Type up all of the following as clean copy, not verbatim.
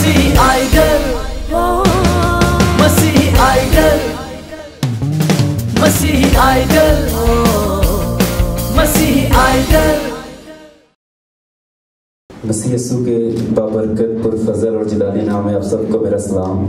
मसीही आइडल, मसीही आइडल, मसीही आइडल, मसीही आइडल। मसीह यीशु के बाबरकत पुरफजल और जलाली नाम में आप सबको मेरा सलाम।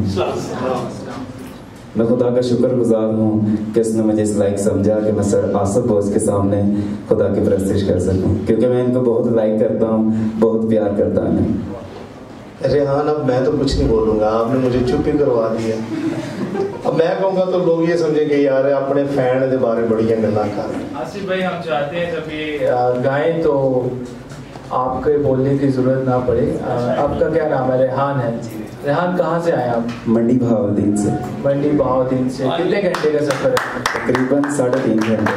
मैं खुदा का शुक्रगुजार हूँ कि उसने मुझे इस लायक समझा कि मैं सर आसफ बोस के सामने खुदा की परस्तिश कर सकूँ, क्योंकि मैं इनको बहुत लाइक करता हूँ, बहुत प्यार करता हूँ। रेहान, अब मैं तो कुछ नहीं बोलूँगा, आपने मुझे चुप ही करवा दिया। अब मैं कहूँगा तो लोग ये समझेंगे यार अपने फैन के बारे में बढ़िया गल्लां कर। आसिफ भाई, हम चाहते हैं जब ये गाएं तो आपके बोलने की जरूरत ना पड़े। आपका क्या नाम है? रेहान है। रेहान, कहाँ से आए आप? मंडी बहाउद्दीन से। मंडी बहाउद्दीन से। कितने घंटे का सफर है? तकरीबन 3.5 घंटे।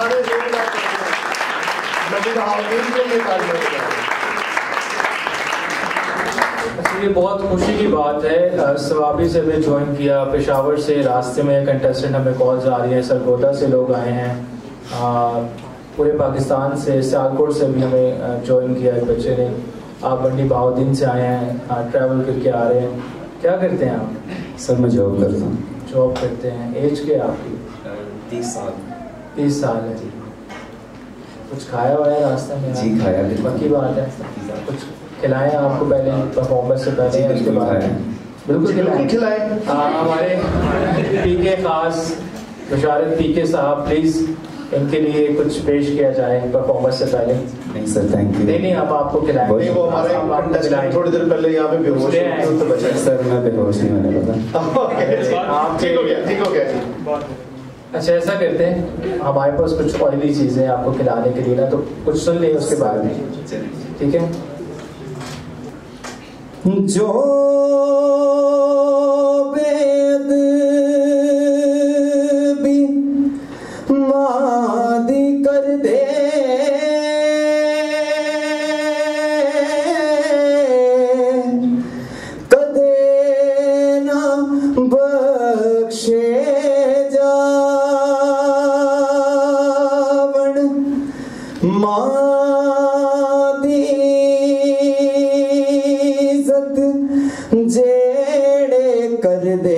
ये बहुत खुशी की बात है। सवाबी से हमें ज्वाइन किया, पेशावर से रास्ते में कंटेस्टेंट हमें कॉल्स आ रही हैं, सरगोदा से लोग आए हैं, पूरे पाकिस्तान से, सियालकोट से भी हमें ज्वाइन किया एक बच्चे ने। आप मंडी बहाउद्दीन से आए हैं, ट्रैवल करके आ रहे हैं। क्या करते हैं आप? सर मैं जॉब करता हूँ। जॉब करते हैं। एज क्या है आपकी? 30 साल। 30 साल है जी। कुछ खाया हुआ है रास्ते में? जी खाया। पक्की बात है। कुछ खिलाएं आपको पहले परफॉर्मेंस से पहले? बिल्कुल खाया। बिल्कुल खिलाएं। हमारे पीके खास बशारत पीके साहब, प्लीज इनके लिए कुछ पेश किया जाए परफॉर्मेंस से पहले। नहीं सर, थैंक यू। नहीं, अब आपको खिलाएंगे। नहीं, वो हमारे कंटेस्टेंट थोड़ी देर पहले यहाँ पे बेहोश हो तो बचा। सर मैं बेहोश नहीं होने वाला। आप ठीक हो गया। अच्छा, ऐसा करते हैं, हमारे पास कुछ ऑयली चीजें आपको खिलाने के लिए ना, तो कुछ सुन लें उसके बाद में, ठीक है? जो बेद भी मादी कर दे, कदे ना बख्शे जावण मादी इज्जत जेड़े कर दे,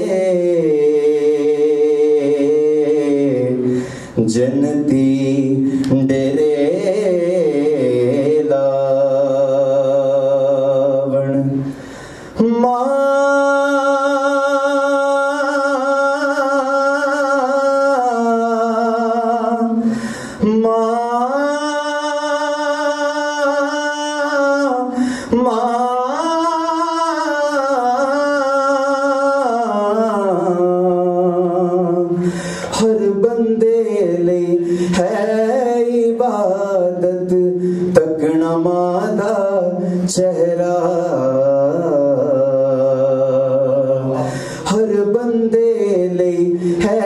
जनती डेरे लावण हर बंदे ले है इबादत तकना मादा चेहरा, हर बंदे ले है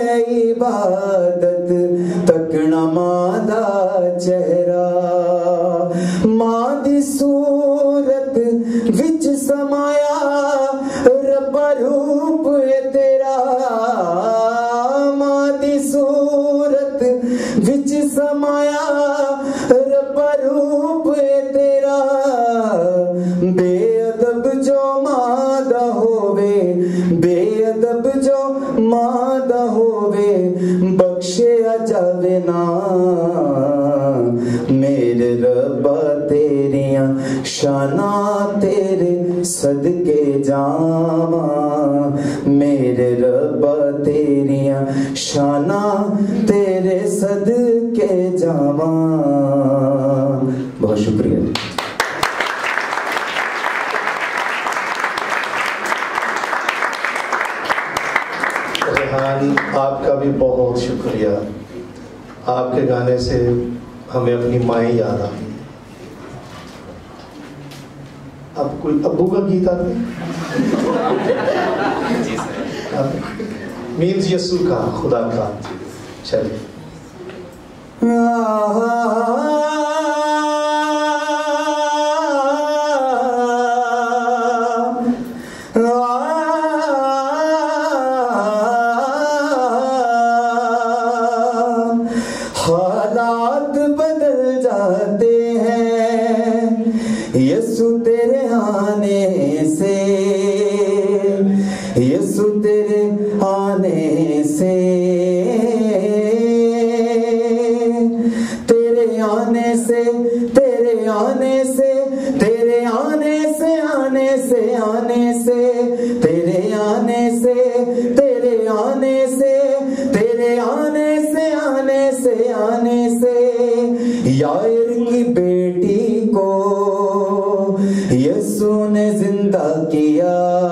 इबादत तकना मादा चेहरा, मां दी सूरत विच समाया रब्बा रूप है तेरा, मां दी सूरत विच समाया रब्बा रूप है तेरा, बेअदब जो मादा होवे, बेअदब जो मादा होवे, बख्शे जावे ना मेरे रब्बा, तेरियां शाना तेरे सदके जावा, मेरे रब्बा तेरियां शाना तेरे सदके जावा। बहुत शुक्रिया। रेहान, आपका भी बहुत शुक्रिया। आपके गाने से हमें अपनी माएँ याद आ गई। अब कोई अब्बू का गीत आते मीन्स यस्सु का, खुदा का। चलिए। हालात बदल जाते हैं यस्सु तेरे आने आने से, यीशु तेरे आने से, तेरे आने से, तेरे आने से, तेरे आने से, आने से, आने से, तेरे आने से, तेरे आने से, तेरे आने से, आने से, आने से, यायर की बेटी को यीशु ने जिंदा किया,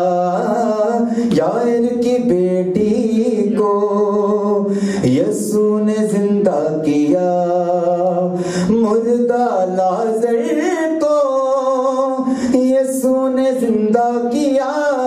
यायर की बेटी को यीशु ने जिंदा किया, मुर्दा लाजर को यीशु ने जिंदा किया,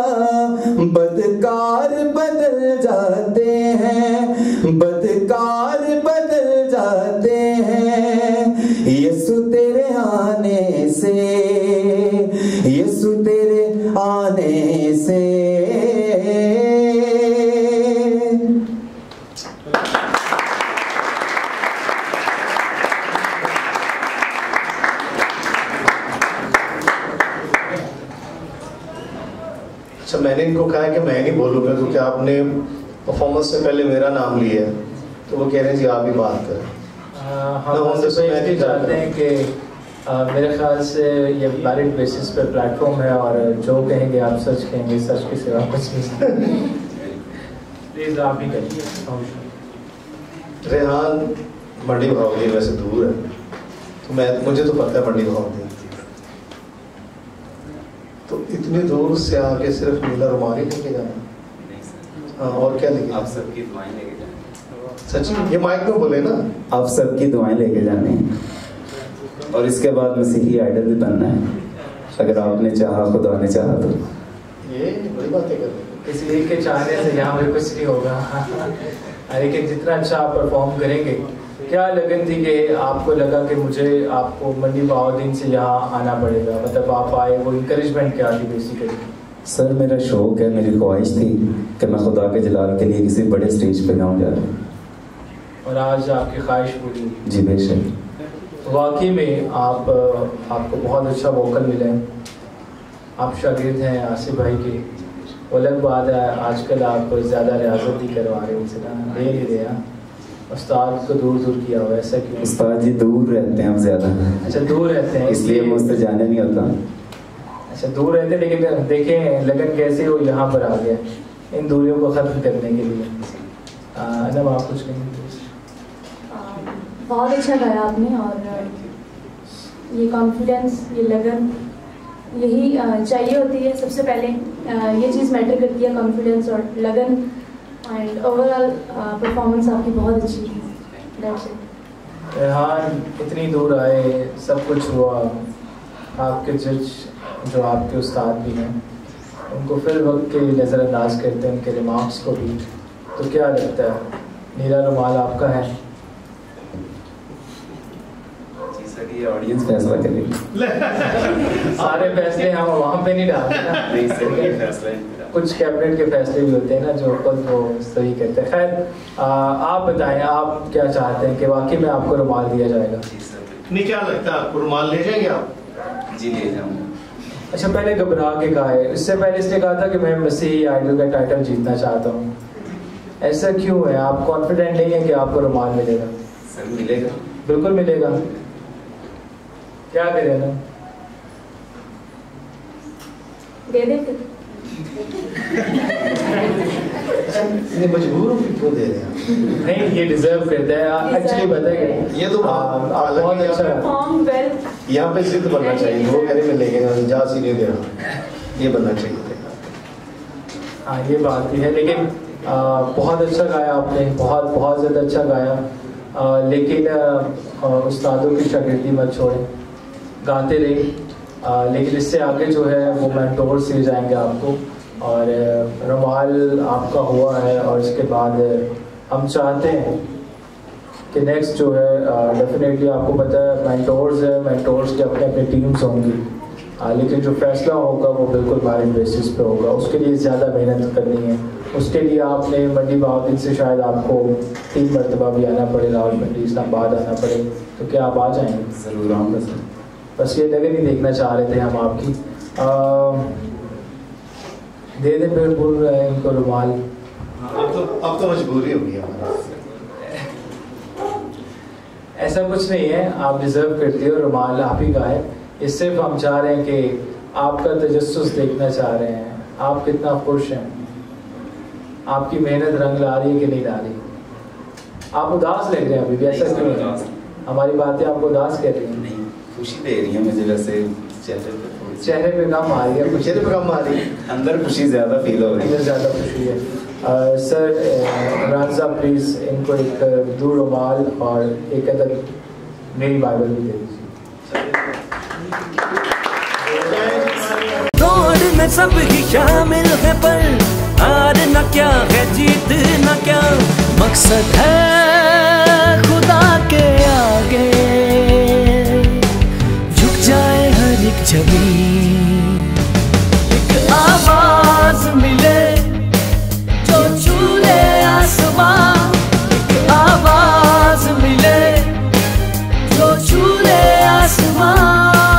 बदकार बदल जाते हैं, बदकार बदल जाते हैं, यीशु तेरे आने से, यीशु तेरे आने से। अच्छा, मैंने इनको कहा है कि मैं नहीं बोलूँगा क्योंकि आपने परफॉर्मेंस से पहले मेरा नाम लिया है, तो वो कह रहे हैं जी आप ही बात करें। हम इसलिए चाहते हैं कि मेरे ख्याल से ये मेरिट बेसिस पे प्लेटफॉर्म है और जो कहेंगे आप सच कहेंगे, सच के सिवा कुछ नहीं। प्लीज आप ही करिए। रेहान मंडी भावली वैसे दूर है, तो मुझे तो पता है मंडी भावली, तो इतनी दूर से आके सिर्फ नीला रुमाल ही लेके जाना। हाँ, और क्या लेके? आप सबकी दुआएं लेके जाने। सच, ये माइक में बोले ना, आप सबकी दुआएं लेके जाने, और इसके बाद मसीही आइडल भी बनना है, अगर आपने चाहा, खुदा ने चाहा तो। ये बड़ी बातें कर रहे हैं। किसी एक के चाहने से यहाँ पे कुछ नहीं होगा। लेकिन जितना अच्छा आप परफॉर्म करेंगे, क्या लगन थी कि आपको लगा कि मुझे आपको मंडी बहाउद्दीन से यहाँ आना पड़ेगा, मतलब आप आए, वो इंकरेजमेंट क्या थी बेसिकली? सर मेरा शौक है, मेरी ख्वाहिश थी कि मैं खुदा के जलाल के लिए किसी बड़े स्टेज पे गाऊं जा रहा, और आज आपकी ख्वाहिश पूरी हुई। जी बेशक। वाकई में आपको बहुत अच्छा वोकल मिला है। आप शागिर्द हैं आसिफ भाई के, वो अलग बात है, आजकल आप ज़्यादा रियाजत ही करवा रहे हैं, उनसे दे नहीं रहे हैं। उस्ताद को दूर दूर किया हुआ, ऐसा क्यों? उस्ताद जी दूर रहते हैं हम ज़्यादा। अच्छा, दूर रहते हैं इसलिए मुझसे जाने नहीं होता। अच्छा, दूर रहते हैं, लेकिन देखें लगन कैसे वो यहाँ पर आ गया इन दूरियों को ख़त्म करने के लिए। अनम आप कुछ कहेंगे? बहुत अच्छा गाया आपने, और ये कॉन्फिडेंस, ये लगन, यही चाहिए होती है। सबसे पहले ये चीज़ मैटर करती है, कॉन्फिडेंस और लगन, एंड ओवरऑल परफॉर्मेंस आपकी बहुत अच्छी है। That's it. रेहान इतनी दूर आए, सब कुछ हुआ, आपके जज जो आपके उस्ताद भी हैं, उनको फिर वक्त के लिए नज़रअंदाज करते हैं, उनके रिमार्क्स को भी, तो क्या लगता है नीला रुमाल आपका है? ये ऑडियंस फैसला करेगी। सारे फैसले हम वहाँ पे नहीं डालते ना, कुछ कैबिनेट के फैसले भी होते हैं ना जो खुद वो सही करते हैं। खैर आप बताएं, आप क्या चाहते हैं कि वाकई में आपको रुमाल दिया जाएगा? नहीं, क्या लगता है आपको रुमाल ले जाएंगे आप? जी ले जाऊंगा। अच्छा, पहले घबरा के कहा है, इससे पहले इसने कहा था कि मैं मसीही आइडल का टाइटल जीतना चाहता हूँ, ऐसा क्यों है? आप कॉन्फिडेंट नहीं है कि आपको रुमाल मिलेगा? सर मिलेगा, बिल्कुल मिलेगा। क्या करें ना, दे दे फिर। नहीं, मजबूर हो क्यों दे रहे हैं? नहीं, ये डिजर्व करता है एक्चुअली। बताइए, ये तो बहुत अच्छा है। Perform well. यहाँ पे जिद बनना चाहिए, वो कहने में लेके जा सी नहीं दे रहा, ये बनना चाहिए। हाँ, ये बात भी है, लेकिन बहुत अच्छा गाया आपने, बहुत ज़्यादा अच्छा गाया, लेकिन उस्तादों की शागिर्दी मत छोड़ें, गाते रहे, लेकिन इससे आगे जो है वो मेंटोर से जाएंगे आपको, और रुमाल आपका हुआ है, और इसके बाद हम चाहते हैं कि नेक्स्ट जो है डेफिनेटली आपको पता है मेंटोर्स है, मेंटोर्स की अपने अपने टीम्स होंगी, लेकिन जो फैसला होगा वो बिल्कुल मेरिट बेसिस पे होगा। उसके लिए ज़्यादा मेहनत करनी है, उसके लिए आपने मंडी बहाउद्दीन से शायद आपको 3 मरतबा भी आना पड़े, रावलपिंडी इस्लामाबाद आना पड़े, तो क्या आप आ जाएंगे? ज़रूर आऊँगा सर। बस ये लगन ही देखना चाह रहे थे हम आपकी। दे दे फिर बोल रहे हैं इनको रुमाल। अब तो मजबूरी हो गई हमारी। ऐसा कुछ नहीं है, आप डिजर्व करते हो, रुमाल आप ही का है। इस सिर्फ हम चाह रहे हैं कि आपका तजस्सुस देखना चाह रहे हैं, आप कितना खुश हैं, आपकी मेहनत रंग ला रही है कि नहीं ला रही। आप उदास लग रहे हैं अभी भी, ऐसा क्यों है? हमारी बातें आपको उदास कर रही हैं? नहीं, खुशी दे रही है मुझे। वैसे चेहरे पे कम आ रही है, चेहरे पे कम आ रही है, अंदर खुशी ज्यादा फील हो रही है। अंदर ज़्यादा खुशी है। सर रांझा प्लीज़ इनको एक ब्लू रुमाल और एक अदर मेरी बाइबल भी दे दीजिए। दौड़ में सब ही शामिल है, पर हारना क्या है जीतना क्या, मकसद है खुदा के आगे झुक जाए हर एक जमीन। एक आवाज मिले जो छूले आसमां, एक आवाज मिले जो छूले आसमां।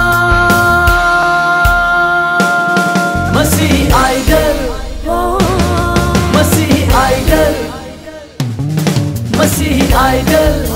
Masih idol, Masih idol, Masih idol.